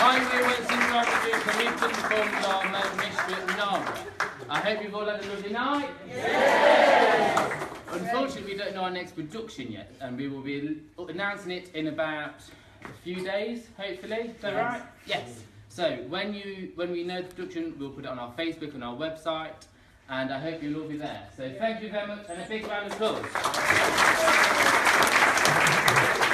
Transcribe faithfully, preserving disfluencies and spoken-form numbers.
Hi, we're Whetstone trying to do committed performance our main mystery at Narborough. I hope you've all had a lovely night. Yes. Unfortunately, we don't know our next production yet, and we will be announcing it in about a few days, hopefully. Is that yes. right? Yes. So when you when we know the production, we'll put it on our Facebook and our website, and I hope you'll all be there. So thank you very much, and a big round of applause.